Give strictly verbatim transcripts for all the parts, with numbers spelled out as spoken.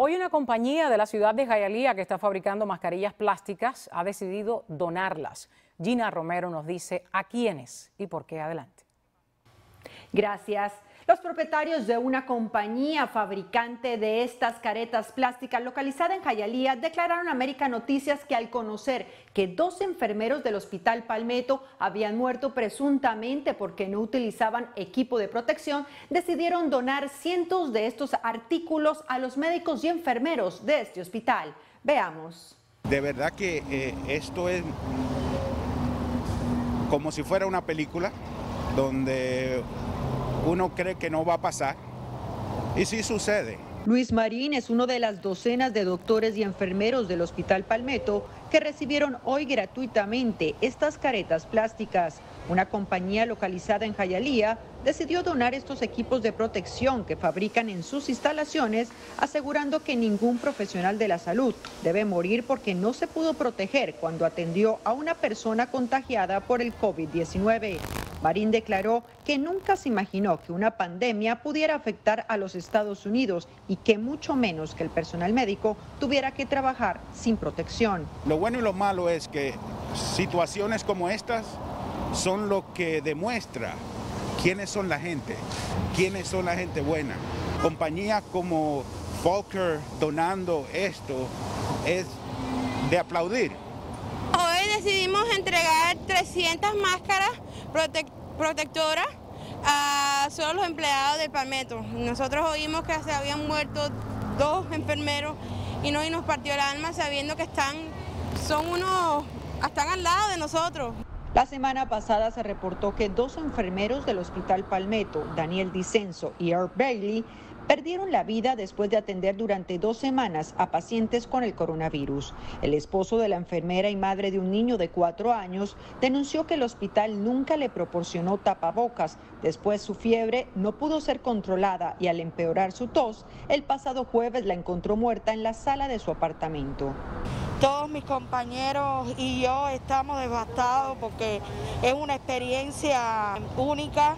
Hoy una compañía de la ciudad de Hialeah que está fabricando mascarillas plásticas ha decidido donarlas. Gina Romero nos dice a quiénes y por qué. Adelante. Gracias. Los propietarios de una compañía fabricante de estas caretas plásticas localizada en Hialeah declararon a América Noticias que al conocer que dos enfermeros del Hospital Palmetto habían muerto presuntamente porque no utilizaban equipo de protección, decidieron donar cientos de estos artículos a los médicos y enfermeros de este hospital. Veamos. De verdad que eh, esto es como si fuera una película donde uno cree que no va a pasar y sí sucede. Luis Marín es uno de las docenas de doctores y enfermeros del Hospital Palmetto que recibieron hoy gratuitamente estas caretas plásticas. Una compañía localizada en Hialeah decidió donar estos equipos de protección que fabrican en sus instalaciones, asegurando que ningún profesional de la salud debe morir porque no se pudo proteger cuando atendió a una persona contagiada por el COVID diecinueve. Marín declaró que nunca se imaginó que una pandemia pudiera afectar a los Estados Unidos y que mucho menos que el personal médico tuviera que trabajar sin protección. Lo bueno y lo malo es que situaciones como estas son lo que demuestra quiénes son la gente, quiénes son la gente buena. Compañías como Volker donando esto es de aplaudir. Hoy decidimos entregar trescientas máscaras protec protectoras a solo los empleados del Palmetto. Nosotros oímos que se habían muerto dos enfermeros y, no, y nos partió el alma sabiendo que están, son unos, están al lado de nosotros. La semana pasada se reportó que dos enfermeros del Hospital Palmetto, Daniel Dicenzo y Earl Bailey, perdieron la vida después de atender durante dos semanas a pacientes con el coronavirus. El esposo de la enfermera y madre de un niño de cuatro años denunció que el hospital nunca le proporcionó tapabocas. Después su fiebre no pudo ser controlada y al empeorar su tos, el pasado jueves la encontró muerta en la sala de su apartamento. Todos mis compañeros y yo estamos devastados porque es una experiencia única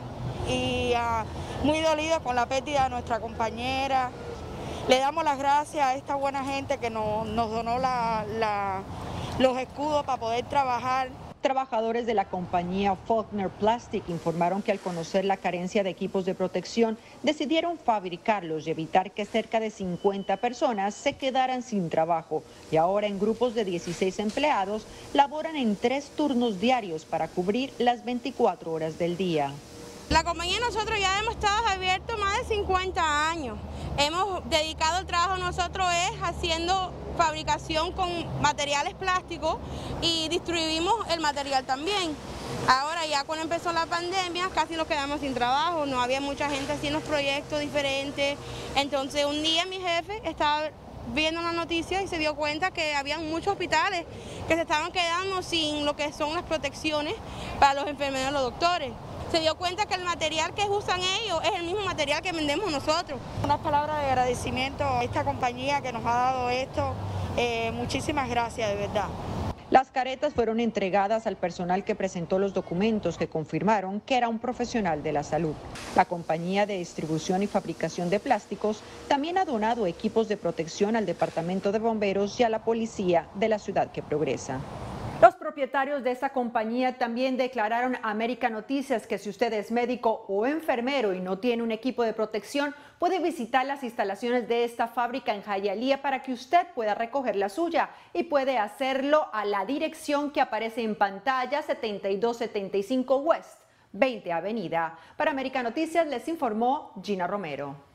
y uh, muy dolidos con la pérdida de nuestra compañera. Le damos las gracias a esta buena gente que nos, nos donó la, la, los escudos para poder trabajar. Trabajadores de la compañía Faulkner Plastic informaron que al conocer la carencia de equipos de protección decidieron fabricarlos y evitar que cerca de cincuenta personas se quedaran sin trabajo. Y ahora en grupos de dieciséis empleados laboran en tres turnos diarios para cubrir las veinticuatro horas del día. La compañía nosotros ya hemos estado abiertos más de cincuenta años. Hemos dedicado el trabajo nosotros es haciendo fabricación con materiales plásticos y distribuimos el material también. Ahora ya cuando empezó la pandemia casi nos quedamos sin trabajo, no había mucha gente haciendo proyectos diferentes. Entonces un día mi jefe estaba viendo la noticia y se dio cuenta que había muchos hospitales que se estaban quedando sin lo que son las protecciones para los enfermeros y los doctores. Se dio cuenta que el material que usan ellos es el mismo material que vendemos nosotros. Unas palabras de agradecimiento a esta compañía que nos ha dado esto. Eh, muchísimas gracias, de verdad. Las caretas fueron entregadas al personal que presentó los documentos que confirmaron que era un profesional de la salud. La compañía de distribución y fabricación de plásticos también ha donado equipos de protección al Departamento de Bomberos y a la policía de la ciudad que progresa. Los propietarios de esta compañía también declararon a América Noticias que si usted es médico o enfermero y no tiene un equipo de protección, puede visitar las instalaciones de esta fábrica en Hialeah para que usted pueda recoger la suya y puede hacerlo a la dirección que aparece en pantalla setenta y dos setenta y cinco West veinte Avenida. Para América Noticias les informó Gina Romero.